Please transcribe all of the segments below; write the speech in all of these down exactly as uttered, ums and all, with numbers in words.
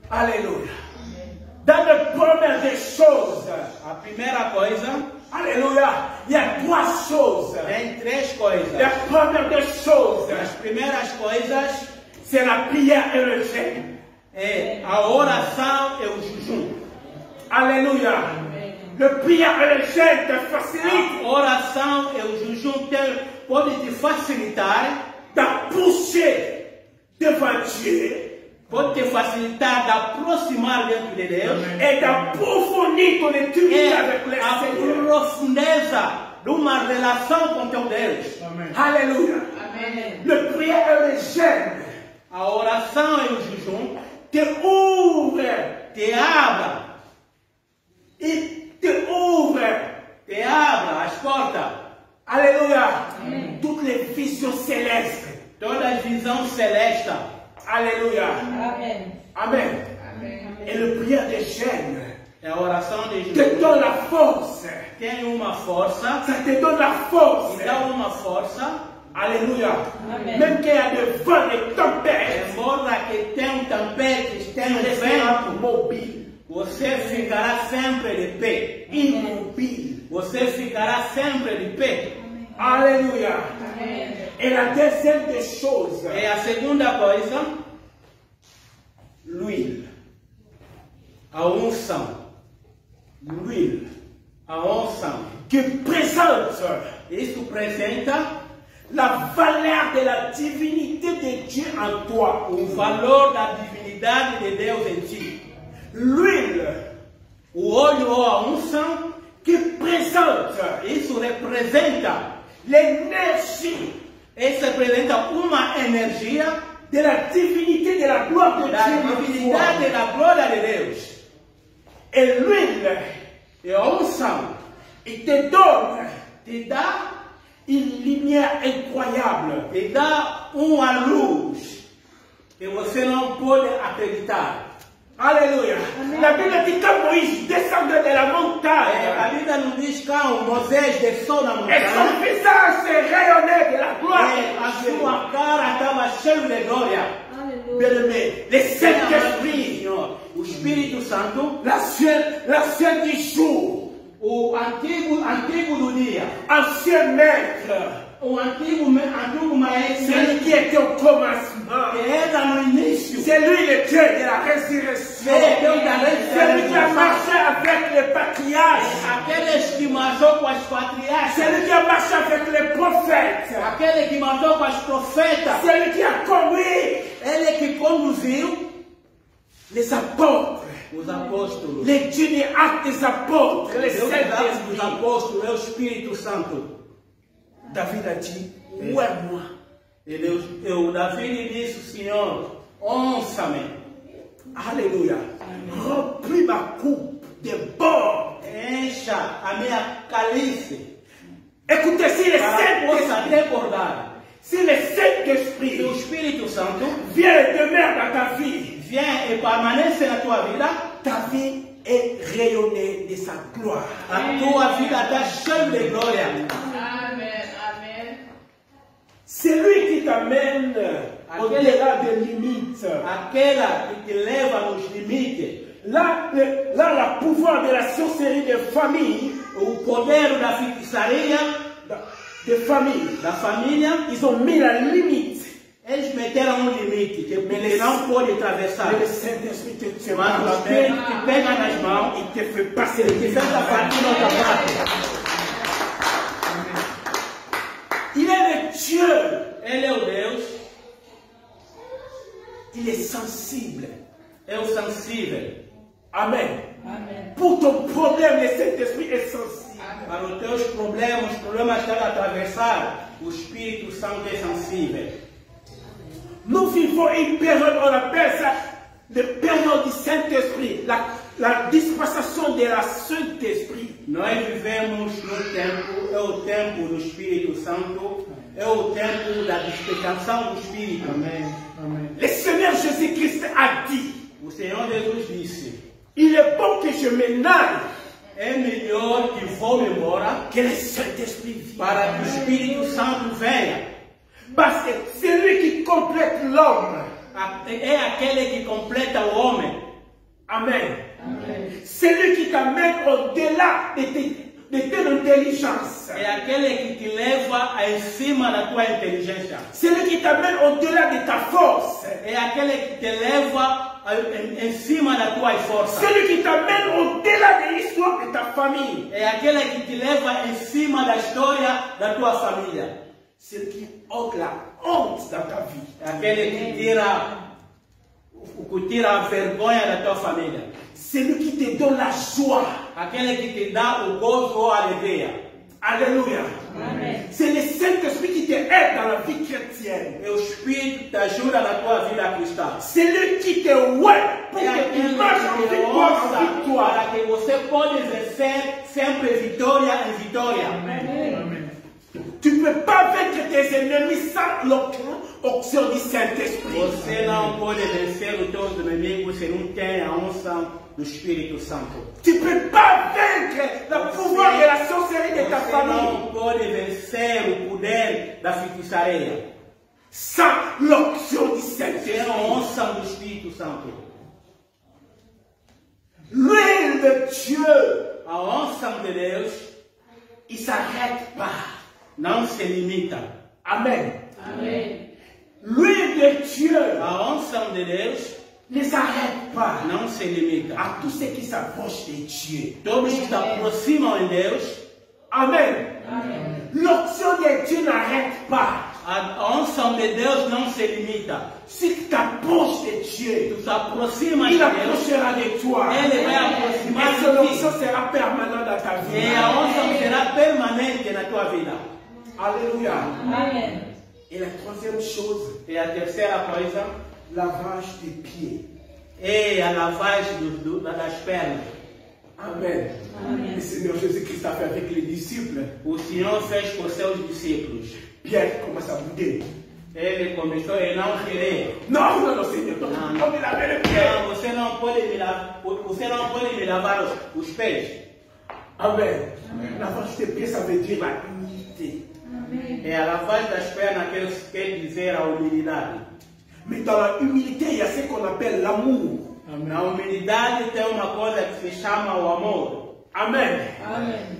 Alléluia. Dans le première des choses, a primeira coisa, alléluia, il y a trois choses. tem três coisas. La première des choses, As primeiras coisas c'est la prière et le jeûne. é a oração e o jejum. Alléluia. Le prière et le jeûne te facilitent A oração e o jejum te, pode te facilitar, d'approcher devant Dieu pode te facilitar de aproximar dentro de Deus et d'approfondir ton intimité e avec le a Seigneur. profundeza de uma relação com teu Deus. Alléluia. Amém. Le prière et le jeûne A oração e o jejum te ouvre, te abre, il te ouvre, te abre as portas, alléluia, toutes les visions célestes. todas as visões celestes. Alléluia. Amen. Amen. Et le prière des jeûne É a oração de te jejum. donne la force. Tem uma força, Ça te donne la force. e dá uma força, Alléluia. Amen. Même qu'il y a des vents, des tempêtes, embora que tenha tempests, tenha tu resteras vento, mobile, você ficará sempre de pé. immobile. Você ficará sempre de pé. Alléluia. Amen. Et la deuxième des choses, E a segunda coisa, l'huile. a unção. L'huile A unção. qui présente Isso apresenta la valeur de la divinité de Dieu en toi. o valor da divinidade de Deus em ti. L'huile O óleo ou a unção, qui présente isso representa, l'énergie isso representa uma energia de la divinité de la gloire de da Dieu en divinidade toi. da glória de Deus. Et l'huile, E a unção il te donne te dá, une lumière incroyable. te dá uma luz que você não pode acreditar. Alléluia. La Bible dit quand Moïse descendait de la É, a montagne, Bíblia não diz que o Moisés desceu na et montanha. son visage se rayonnait de la gloire É, a de Dieu. sua cara estava cheia de glória. Hallelujah. Bien-aimé, le Saint-Esprit, Senhor, o Espírito Santo, l'ancien, l'ancien du jour, o antigo, antigo do dia, ancien maître, o antigo, antigo maestro, celui qui était au commencement, que era no início, c'est lui le Dieu de la résurrection, é Deus da celui qui a ressurreição, marché avec les patriarches, aqueles que marchou com as patriarcas, celui qui a marché avec les prophètes, aquele que marchou com as profetas, celui qui a conduit ele que conduziu les apôtres, os apóstolos. les dieux des actes des apôtres, les Deus dá os Saint-Esprit. apóstolos é o Espírito Santo. David a dit, où est moi? E Deus, e o Davi disse, Senhor, onça-me, Alléluia. Remplis ma coupe de bord. encha a minha calice, Écoutez, si le para possa Saint-Esprit, recordar. si le Se Saint-Esprit o Espírito Santo vient et demeure dans ta vie, vem e permanece na tua vida, ta vie est rayonnée de sa gloire. a tua vida está cheia de glória. Amen. Amen. C'est lui qui t'amène au-delà des limites. Aquela que te leva nos limites, Là, le, là, le pouvoir de la sorcellerie de famille, o poder da feitiçaria, de famille, da família, ils ont mis la limite. eles meteram um limite que ele não pode atravessar. Mais le Saint-Esprit te tient Mas par o la Espírito main, te pega nas mãos il te fait passer e les te faz a différentes partir outra parte. Il est le Dieu. Ele é o Deus, Il est sensible. é o sensível. Amen. Amen. Pour ton problème, le Saint-Esprit est sensible. Para os teus problemas, os problemas que ela atravessar, o Espírito Santo é sensível. Nous vivons une période, on appelle ça la période du Saint-Esprit, la, la dispensation de la Saint-Esprit. Nós vivemos no tempo, é o tempo do Espírito Santo, é o tempo da dispensação do Espírito. Amen. Amen. Le Seigneur Jésus-Christ a dit, O Senhor Jesus disse, il est bon que je m'en aille, é melhor que vou embora que le Saint-Esprit vienne. para que o Espírito Santo venha. Parce que c'est lui qui complète l'homme. É aquele que completa o homem. Amen. Amen. C'est lui qui t'amène au-delà de, tes- de ton intelligence. É aquele que te leva em cima da tua inteligência. C'est lui qui t'amène au-delà de ta force. É aquele que te leva em, em cima da tua força. C'est lui qui t'amène au-delà de l'histoire de ta famille. É aquele que te leva em cima da história da tua família. C'est lui qui ôte la honte dans ta vie. É aquele que tira, o que tira a vergonha da tua família. C'est lui qui te donne la joie. Aquele que te dá o gozo ou a alegria. Alléluia. Amen. C'est le Saint-Esprit qui te aide dans la vie chrétienne. É o Espírito que te ajuda na tua vida cristã. C'est lui qui te ouait pour É que aquele tu marches en que te victoire en ouça victoire. para que você pode vencer sempre vitória em vitória. Tu ne peux pas vaincre tes ennemis sans l'onction du Saint-Esprit. Você não pode vencer os teus inimigos se não tem a unção do Espírito Santo. Tu ne peux pas vaincre le pouvoir de la sorcellerie de ta Você famille não pode vencer o poder da feitiçaria sans l'onction du sem a Saint-Esprit. unção do Espírito Santo. L'huile de Dieu, A unção de Deus il ne s'arrête pas. não se limita. Amen. Amen. L'huile de Dieu A unção de Deus ne s'arrête pas não se limita. à tous ceux qui s'approchent de Dieu. Todos que se aproximam de Deus, Amen. Amen. L'onction de Dieu n'arrête pas. a unção de Deus não se limita. Si tu t'approches de Dieu, Tu se aproxima de il Deus, approchera de toi. Ele vai Et aproximar son de onction ti. sera permanente dans ta vie. E a unção será permanente na tua vida. Alléluia. Amen. Et la troisième chose, E a terceira coisa lavage des pieds. é a lavagem do, do, das pernas. Amen. Amen. Le Seigneur Jésus-Christ a fait avec les disciples. O Senhor fez com seus discípulos. Pierre commence à bouder. Ele começou a não querer. Non, non, non, Seigneur, non, Non. on me laver les pieds. Não, você não pode me lavar, você não pode me lavar os, os pés. Amen. Lavage des pieds, ça veut dire la humilité. Amen. É a lavagem das pernas que quer dizer a humildade. Mais dans la humilité, il y a ce qu'on appelle l'amour. Na humildade tem uma coisa que se chama o amor. Amen. Amen.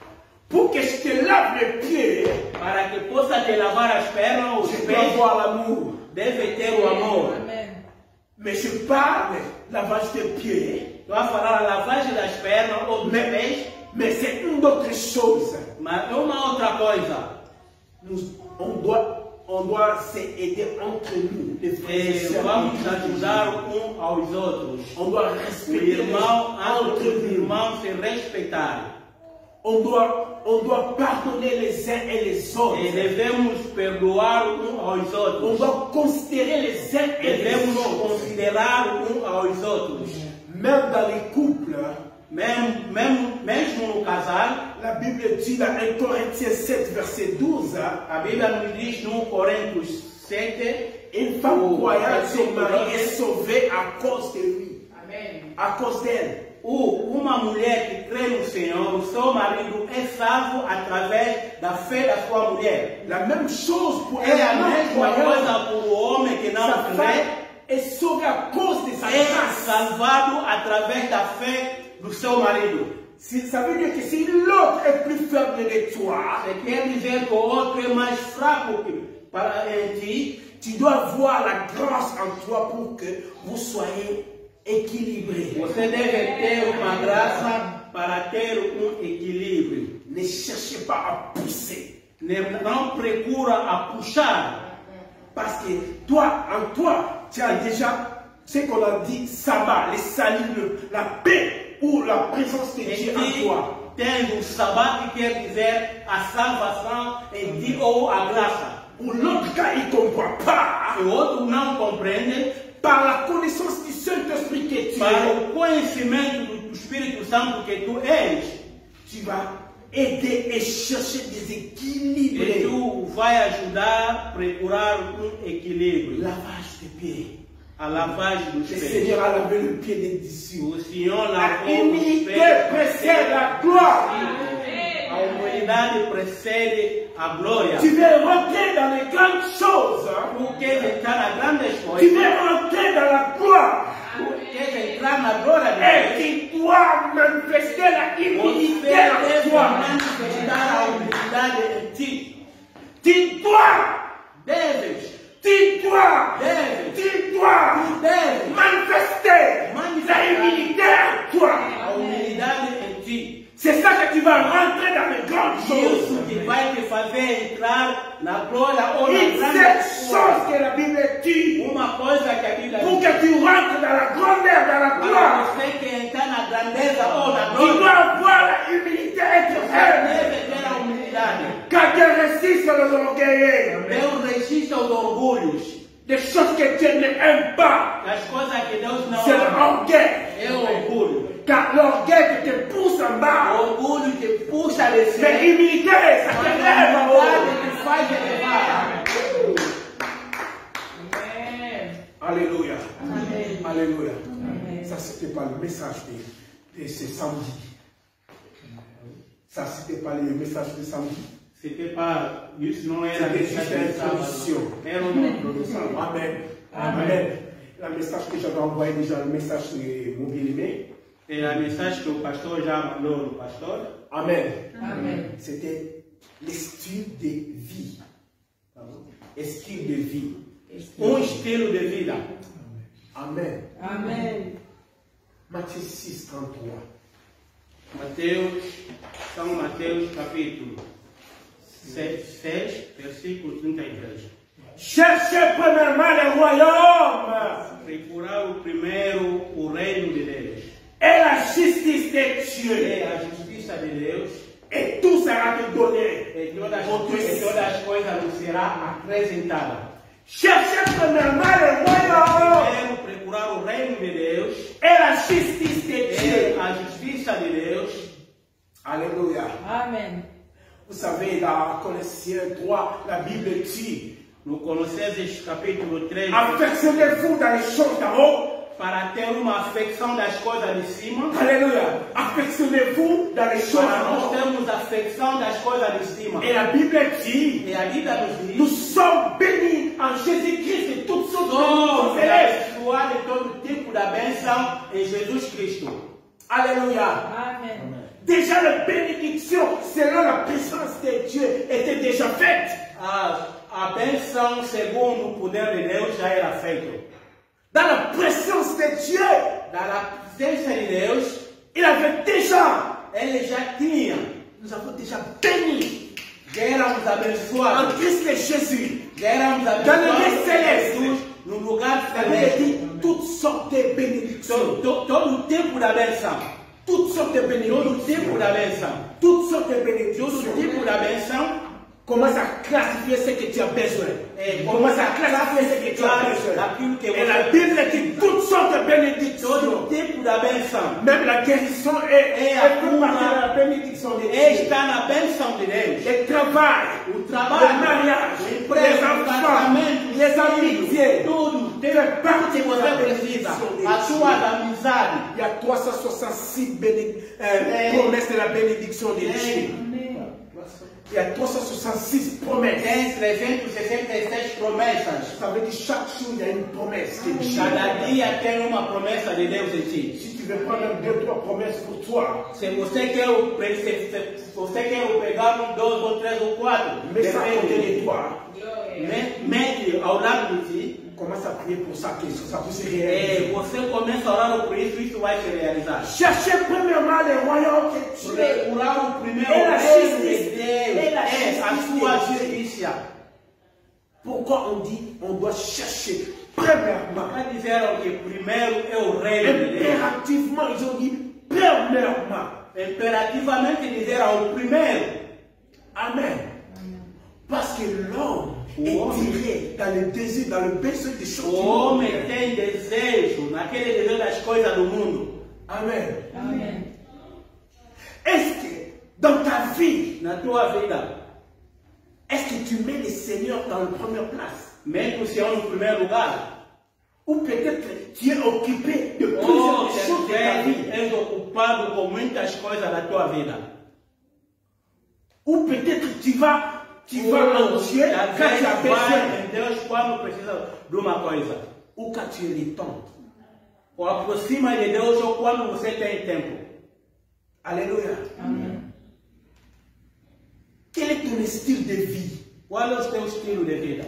Pour que je te lave les pieds, Para que possa te lavar as pernas ou os je dois pés, avoir l'amour. deve ter o amor. Amen. Mais je parle lavage des pieds. Tu vai falar a lavagem das pernas ou dos pés, Mais c'est une autre chose. mas é uma outra coisa. Nous, on doit, on doit s'aider entre nous, les frères et É, sœurs. vamos ajudar um aos outros. On doit O respecter irmão, entre antes do nous. irmão se respeitar. On doit, on doit pardonner les uns et les autres. E devemos perdoar um aos On outros. doit considérer les uns et les Devemos autres. considerar um aos outros. Même dans les couples, Mesmo, mesmo, mesmo no casal, la Bible dit dans un Corinthiens sept, verset douze, a Bíblia nos diz no Coríntios sete, une femme Oh, croyante, verset son mari douze. est sauvé à cause de lui, Amen. à cause d'elle. o, uma mulher que crê no Senhor, o seu marido é salvo através da fé da sua mulher. La même chose pour É a un homme mesma croyant. coisa para o homem que Sa não femme crê, est sauvée à cause de sa é grâce. salvado através da fé do seu marido. Si- Ça veut dire que si l'autre est plus faible de toi, Você quer dizer que o outro é mais fraco que para em ti, tu dois voir la grâce en toi pour que vous soyez équilibrés. você deve ter uma graça para ter um equilíbrio. Ne cherchez pas à pousser. Ne- Não procura a puxar, Parce que toi, en toi, tu as déjà ce qu'on a dit, sabbat, le salut, le- la paix ou la présence de em Dieu en ti toi. tem o sabá que quer dizer a salvação em ti ou a graça. Ou l'autre cas, il ne comprend pas. Se o outro não compreende, Par la connaissance du Saint-Esprit que tu para es, o conhecimento do Espírito Santo que tu és, tu vas aider et chercher des e équilibres. tu vai ajudar a procurar um equilíbrio. Lavage des pieds. A lavagem dos Le pés. Seigneur a lavé le pied des disciples. O Senhor La lavou os humilité pés. précède la gloire. A humanidade precede a glória. Tu veux rentrer dans les grandes choses. Tu queres entrar nas grandes Tu coisas, veux rentrer dans la gloire. tu queres entrar na glória de Et Deus, tu dois manifester la você humilité deve en toi. manifestar a humildade em ti. Tu dois, Deves, tu dois, deves, tu dois deves manifester manifestar la humilité en toi. a humildade em ti. C'est ça que tu vas rentrer dans les grandes choses. Isso que vai te fazer entrar na glória ou na Une seule grande chose que la Bible dit, Uma coisa que a Bíblia pour diz, que tu rentres dans la grandeur, dans la para gloire, você que entrar na grandeza ou na tu glória, dois avoir la humilité entre você eux. deve ter a humildade. Car Dieu résiste les orgueilleux. Deus resiste aos orgulhos. Des choses que Dieu n'aime pas, As coisas que Deus não c'est ama l'orgueil. é o orgulho. Car l'orgueil te pousse en O bas. orgulho te puxa a descer. Mais l'humilité, ça Mas te a lève en humildade haut. te faz elevar. Alléluia. Amen. Alléluia. Amen. Ça, c'était pas le message de, de ce samedi. Ça, c'était pas le message de samedi. C'était pas, isso não era C'était juste mensagem une de sábado. introduction. Era uma introdução. Amen. Amen. Amen. Le message que j'avais envoyé déjà, le message de Mobilimé. É a mensagem que o pastor já mandou no pastor. Amen. Amen. C'était le style de vie. Le style de vie. Um estilo de vida. Amen. Amen. Matthieu six, trente-trois. Mateus, São Mateus capítulo seis, versículo trinta e três. Cherchez premièrement le royaume Procurar o primeiro o reino de Deus. et la justice de Dieu. É a justiça de Deus. Et tout sera te donné. E todas, Outro e todas as coisas nos será acrescentada. Cherchez premièrement le royaume Primeiro procurar o reino de Deus. et la justice de É Dieu. a justiça de Deus. Alléluia. Amen. Vous savez, dans Colossiens trois, la Bible dit, No Colossenses capítulo três. affectionnez-vous dans les choses d'en haut. Para ter uma afecção das coisas de cima. Alléluia. Affectionnez-vous dans les choses Para d'en nós haut. termos afecção das coisas de cima. Et la Bible dit, E a Bíblia nos nous diz: sommes bénis en Jésus-Christ de toutes sortes de somos choses célestes. abençoados de todo tipo da bênção em Jesus Cristo. Alléluia. Amen. Déjà, la bénédiction, selon la puissance de Dieu, était déjà faite. A, a bênção, segundo o poder de Deus, já era feito. Dans la présence de Dieu, Da presença de Deus, il avait déjà, ele já tinha. nous avons déjà béni Já éramos en abençoados. Christ Jésus. Já éramos Dans le abençoados lieu em céleste. Jesus, no lugar La Bible celeste. dit toutes sortes de bénédictions. Todo, to- todo o tempo da bênção. Toutes sortes de Todo o bénédictions. tempo da bênção. Toutes sortes de Todo o bénédictions. tempo da bênção. Commence à classifier ce que tu as besoin. Et Commence à classifier ce que tu as besoin. Et la Bible dit toutes sortes de Todo o bénédictions. tempo da bênção. Même la guérison est, Et est à fait cura. partie de la bénédiction de Dieu. Está na bênção de Deus. Le travail, O le trabalho, mariage, o les emprego, o enfants, casamento, les amitiés. tudo. Tem parte Que de você la precisa. bénédiction de A Dieu. sua amizade. Il y a trois cent soixante-six béné- euh, Et- promesses de la bénédiction de Dieu. Amen. Il y a trois cent soixante-six promesses. Tem trezentas e sessenta e seis promessas. Ça veut dire chaque jour, il y a une promesse que Dieu Cada donne. dia tem uma promessa de Deus em ti. Si tu veux prendre deux, trois promesses pour toi, Se você quer, o- se, se, se você quer pegar um, dois ou três ou quatro, mets ça à côté depende. de toi. Me- Mete ao lado de ti. Commence à prier pour ça, que ça puisse se E réaliser. você começa a orar por isso, isso vai se realizar. Cherchez premièrement le royaume de Dieu. Procurar o primeiro E la reino de justice. Deus E la é a justice sua de Dieu. justiça. Pourquoi on dit on doit chercher premièrement? Para dizer que primeiro é o reino de Deus. Impérativement, ils ont dit premièrement. Imperativamente dizer ao primeiro. Amen. Parce que l'homme O est homem. tiré dans le désir, dans le besoin des choses. O du homem monde. tem desejo, naquele desejo das coisas do mundo. Amen. Amen. Est-ce que dans ta vie, Na tua vida, est-ce que tu mets le Seigneur dans la première place? mete o Senhor no primeiro lugar. Ou peut-être tu es occupé de Ou plusieurs choses de ta vie. és ocupado com muitas coisas da tua vida. Ou peut-être tu vas, tu vas en Dieu Às quand tu vezes as vai besoin. em Deus quando precisa de uma coisa. Ou quand tu es le temps. ou aproxima de Deus ou quando você tem tempo. Alléluia. Amen. Quel est ton style de vie? Qual é o teu estilo de vida?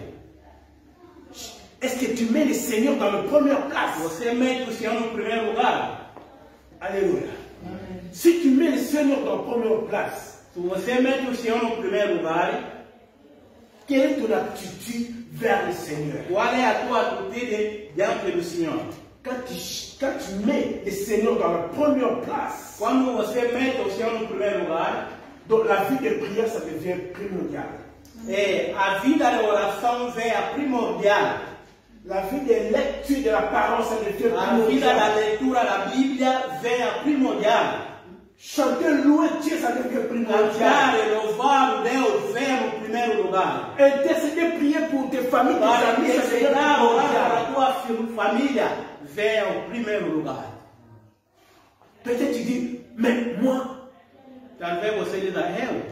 Est-ce que tu mets le Seigneur dans la première place? Você mete o Senhor no primeiro lugar? Alléluia. Amen. Si tu mets le Seigneur dans la première place, Se você mete o Senhor no primeiro lugar, quelle est ton attitude vers le Seigneur? qual é a tua atitude diante do Senhor? Quand tu, quand tu mets le Seigneur dans la première place, Quando você mete o Senhor no primeiro lugar, donc la vie de prière, ça devient primordial. é, a vida de oração vem a primordial. La vie de lecture de la parole, ça devient A vida da primordial. leitura da Bíblia vem a primordial. Chanter, louer Dieu, ça devient Cantar primordial. e louvar o Deus vem no primeiro lugar. Intercéder, prier pour tes familles, tes Para amis, ça devient interceder, orar primordial. para a tua fi- família vem ao primeiro lugar. Peut-être tu dis, mais moi, Talvez você diga, eu,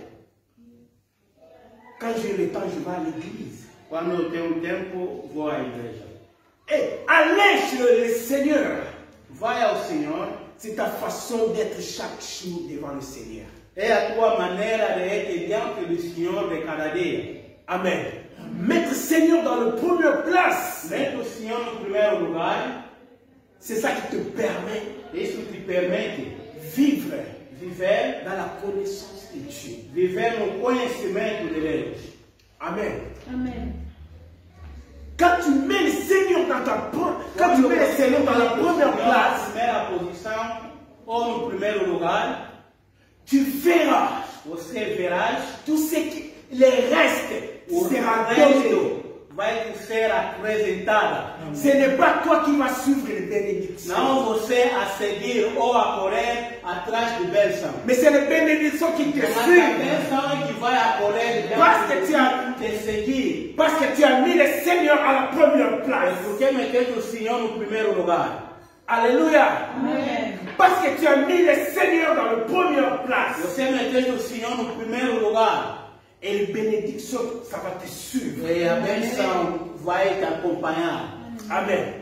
quand j'ai le temps, je vais à l'église. quando eu tenho tempo, vou à igreja. Et aller chez le Seigneur, Vai ao Senhor, c'est ta façon d'être chaque jour devant le Seigneur. é a tua maneira de être diante do Senhor de cada dia. Amen. Mettre le Seigneur dans la première place, Mete o Senhor no primeiro lugar, c'est ça qui te permet isso te permite de vivre viver, dans la connaissance de Dieu. viver no conhecimento de Deus. Amen. Amen. Quand tu mets le Seigneur dans ta pre- quand tu mets le Seigneur dans la première Na place, primeira posição ou no primeiro lugar, tu verras você verás tout ce qui les restes o sera donné. resto vai te ser apresentada. Ce n'est pas toi qui vas suivre les bénédictions, Não você a seguir ou a correr atrás de bênção. mais c'est les bénédictions qui te Mas a suivent. bênção é que vai a correr Parce que tu as, te seguir. parce que tu as mis le Seigneur à la première É place. porque meteste o Senhor no primeiro lugar. Alléluia. Amen. Parce que tu as mis le Seigneur dans la première place. Você meteste o Senhor no primeiro lugar. Et les bénédictions, ça va te suivre. E a bênção vai te acompanhar. Amen.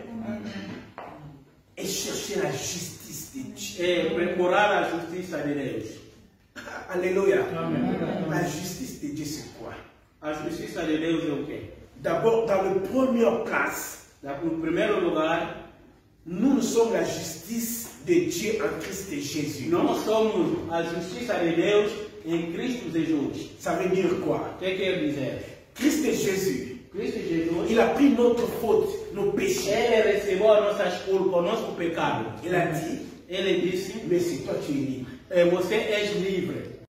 Et chercher la justice de Dieu. E procurar a justiça de Deus. Alléluia. La justice de Dieu, c'est quoi? A justiça de Deus é o quê? D'abord, dans la première place, No primeiro lugar, nous, nous sommes la justice de Dieu en Christ Jésus. nós somos a justiça de Deus em Cristo Jesus. Ça veut dire quoi? O que quer dizer? Christ Jésus, Cristo Jesus, il a pris notre faute, nos péchés. Ele recebeu as nossas culpas, o nosso pecado. Il a dit, Ele disse, mais c'est toi tu es libre. "Eh, você és livre.